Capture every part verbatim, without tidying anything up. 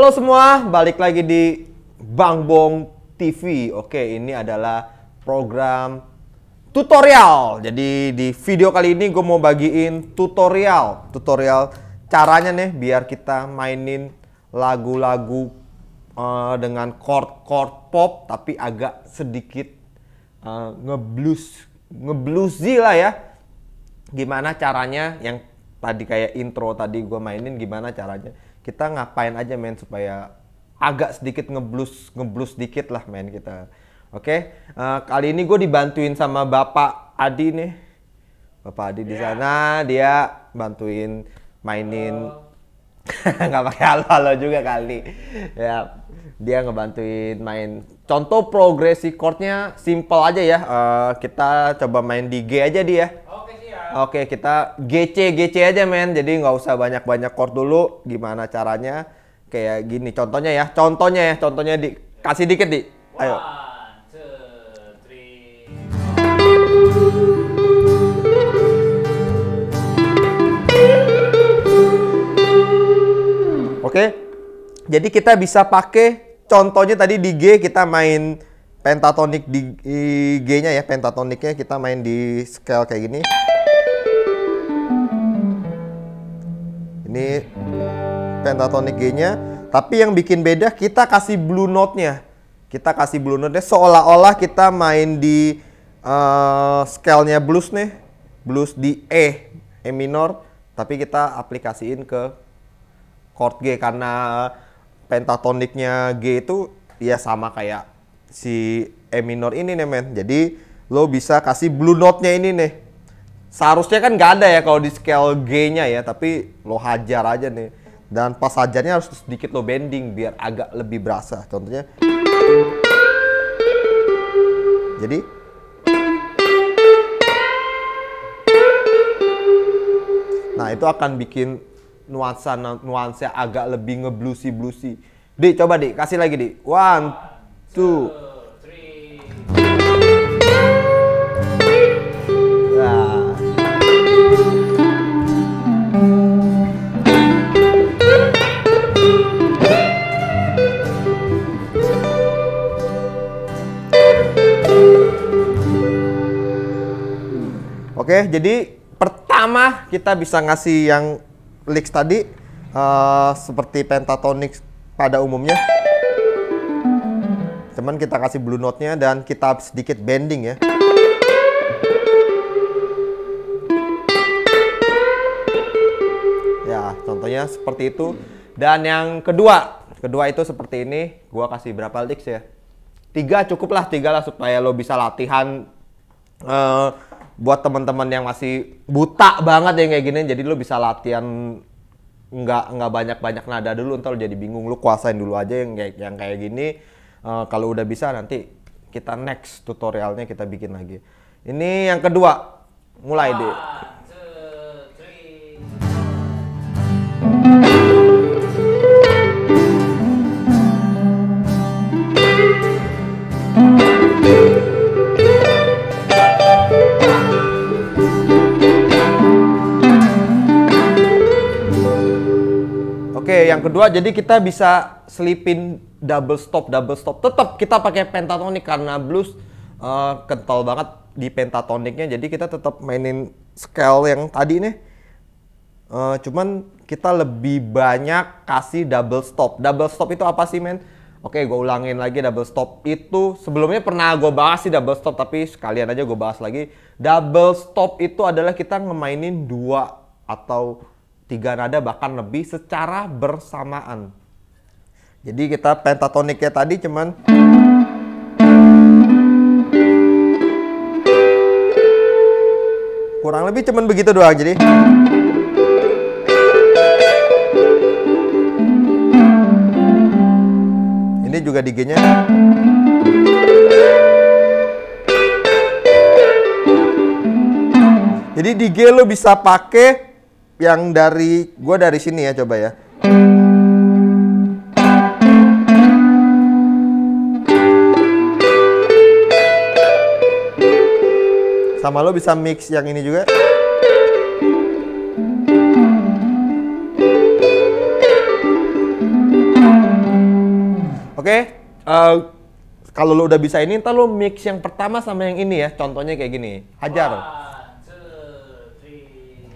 Halo semua, balik lagi di Bang Bong T V. Oke, ini adalah program tutorial. Jadi di video kali ini gue mau bagiin tutorial. Tutorial caranya nih biar kita mainin lagu-lagu uh, dengan chord-chord pop tapi agak sedikit uh, ngeblues, ngebluesy lah ya. Gimana caranya, yang tadi kayak intro tadi gue mainin, gimana caranya kita ngapain aja men supaya agak sedikit ngeblues ngeblues dikit lah men kita. Oke, uh, kali ini gue dibantuin sama Bapak Adi nih. Bapak Adi yeah. Di sana dia bantuin mainin. Nggak pakai halo-halo juga kali. Ya, dia ngebantuin main. Contoh progresi chordnya simple aja ya. Uh, kita coba main di G aja dia. Oke, kita G C G C aja men. Jadi nggak usah banyak-banyak chord dulu. Gimana caranya? Kayak gini contohnya ya. Contohnya ya. Contohnya di kasih dikit di. Ayo. One, two, three. Oke. Jadi kita bisa pakai contohnya tadi di G kita main pentatonik di G-nya ya. Pentatoniknya kita main di scale kayak gini. Ini pentatonik G-nya, tapi yang bikin beda kita kasih blue note-nya. Kita kasih blue note-nya seolah-olah kita main di uh, scale-nya blues nih. Blues di E, E minor, tapi kita aplikasiin ke chord G karena pentatoniknya G itu ya sama kayak si E minor ini nih men. Jadi lo bisa kasih blue note-nya ini nih. Seharusnya kan nggak ada ya kalau di scale G-nya ya, tapi lo hajar aja nih. Dan pas hajarnya harus sedikit lo bending biar agak lebih berasa. Contohnya. Jadi. Nah itu akan bikin nuansa nuansa agak lebih ngebluesy-bluesy. Di, coba di, kasih lagi di. One, two. Nah. Oke, jadi pertama kita bisa ngasih yang licks tadi uh, seperti pentatonik pada umumnya. Cuman kita kasih blue note-nya dan kita sedikit bending ya. Ya, contohnya seperti itu. Dan yang kedua, kedua itu seperti ini. Gua kasih berapa licks ya? Tiga cukup lah, tiga lah supaya lo bisa latihan. Uh, buat teman-teman yang masih buta banget ya kayak gini, jadi lo bisa latihan nggak nggak banyak-banyak nada dulu, ntar lo jadi bingung, lo kuasain dulu aja yang kayak yang kayak gini. Uh, kalau udah bisa nanti kita next tutorialnya kita bikin lagi. Ini yang kedua, mulai deh. Oke, yang kedua jadi kita bisa selipin double stop, double stop. Tetap kita pakai pentatonik karena blues uh, kental banget di pentatoniknya. Jadi kita tetap mainin scale yang tadi nih. Uh, cuman kita lebih banyak kasih double stop. Double stop itu apa sih men? Oke, gue ulangin lagi. Double stop itu sebelumnya pernah gue bahas sih double stop, tapi sekalian aja gue bahas lagi. Double stop itu adalah kita ngemainin dua atau tiga nada bahkan lebih secara bersamaan. Jadi kita pentatoniknya tadi cuman kurang lebih cuman begitu doang. Jadi ini juga di G-nya. Jadi di G lo bisa pakai yang dari gue dari sini ya, coba ya. Sama lo bisa mix yang ini juga. Oke, eh, kalau lo udah bisa ini, ntar lo mix yang pertama sama yang ini ya. Contohnya kayak gini, hajar. One, two, three.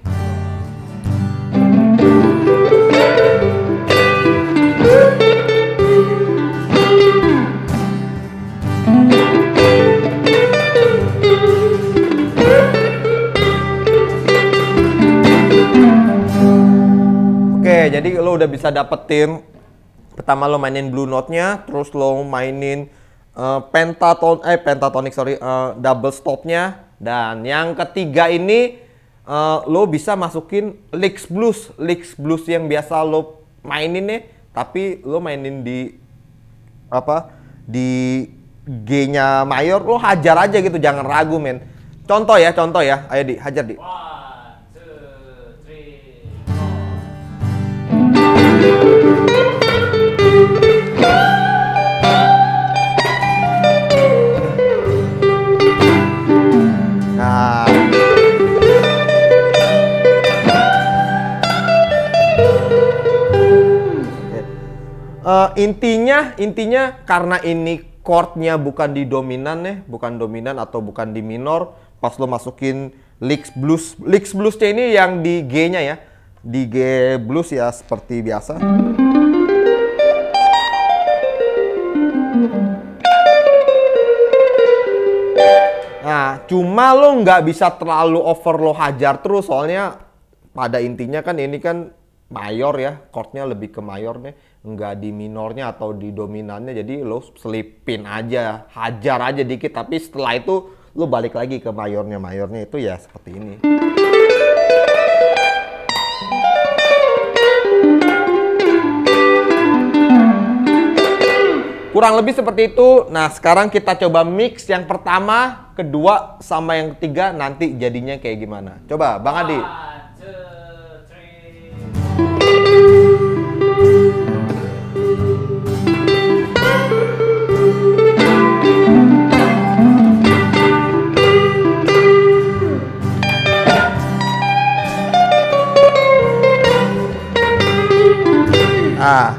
Oke, jadi lo udah bisa dapetin, pertama lo mainin blue note-nya, terus lo mainin uh, pentaton eh pentatonic sorry uh, double stop-nya, dan yang ketiga ini uh, lo bisa masukin licks blues, licks blues yang biasa lo mainin nih, tapi lo mainin di apa di G-nya mayor, lo hajar aja gitu, jangan ragu men. Contoh ya, contoh ya, ayo di hajar di. One, two, three, Nah, uh, intinya intinya karena ini chordnya bukan di dominan nih, bukan dominan atau bukan di minor, pas lo masukin licks blues, licks bluesnya ini yang di G-nya ya, di G blues ya seperti biasa. Nah, cuma lo nggak bisa terlalu over lo hajar terus, soalnya pada intinya kan ini kan mayor ya, chordnya lebih ke mayor nih, nggak di minornya atau di dominannya, jadi lo selipin aja, hajar aja dikit, tapi setelah itu lo balik lagi ke mayornya, mayornya itu ya seperti ini. Kurang lebih seperti itu. Nah, sekarang kita coba mix yang pertama, kedua, sama yang ketiga, nanti jadinya kayak gimana. Coba, Bang Adi. one, two, three. Ah.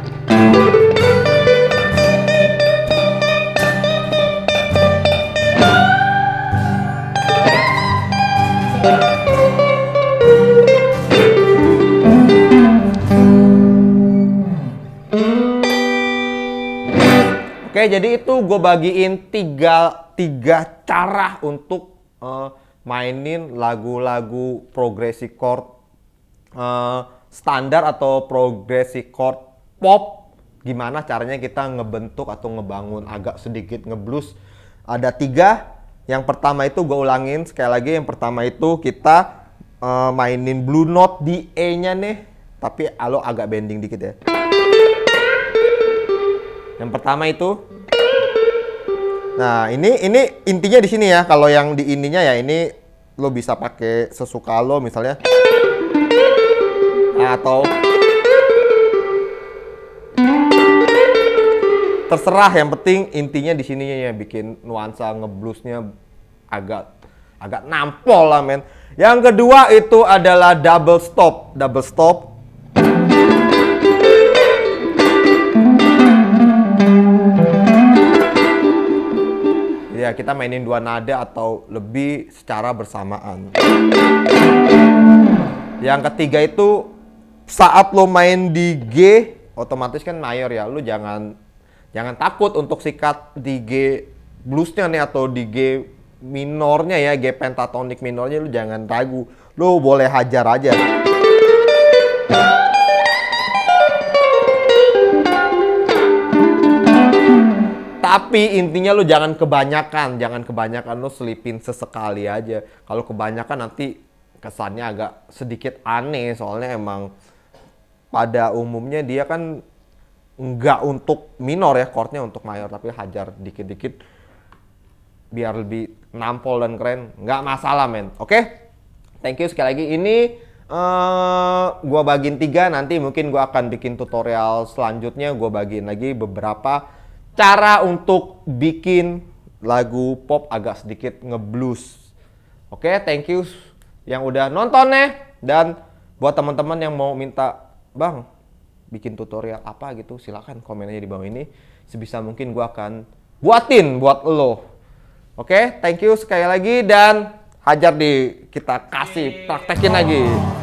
Oke, jadi itu gue bagiin tiga, tiga cara untuk uh, mainin lagu-lagu progressive chord uh, standar atau progressive chord pop. Gimana caranya kita ngebentuk atau ngebangun agak sedikit ngeblues. Ada tiga. Yang pertama itu gue ulangin sekali lagi. Yang pertama itu kita uh, mainin blue note di E-nya nih, tapi lo agak bending dikit ya. Yang pertama itu. Nah, ini ini intinya di sini ya. Kalau yang di ininya ya ini lo bisa pakai sesuka lo misalnya. Atau terserah, yang penting intinya di sininya ya, bikin nuansa ngebluesnya agak agak nampol lah men. Yang kedua itu adalah double stop, double stop. Ya, kita mainin dua nada atau lebih secara bersamaan. Yang ketiga itu saat lo main di G, otomatis kan mayor ya. Lo jangan jangan takut untuk sikat di G bluesnya nih atau di G minornya ya, G pentatonic minornya, lo jangan ragu. Lo boleh hajar aja. Tapi intinya lu jangan kebanyakan, jangan kebanyakan, lu selipin sesekali aja. Kalau kebanyakan nanti kesannya agak sedikit aneh, soalnya emang pada umumnya dia kan nggak untuk minor ya, chordnya untuk mayor, tapi hajar dikit-dikit biar lebih nampol dan keren. Nggak masalah men, oke? Thank you sekali lagi. Ini uh, gua bagiin tiga, nanti mungkin gua akan bikin tutorial selanjutnya. Gua bagiin lagi beberapa cara untuk bikin lagu pop agak sedikit ngeblues. Oke, thank you yang udah nontonnya. Dan buat teman-teman yang mau minta, Bang, bikin tutorial apa gitu, silakan komen aja di bawah ini. sebisa mungkin gue akan buatin buat lo. Oke, thank you sekali lagi dan hajar di kita kasih praktekin lagi.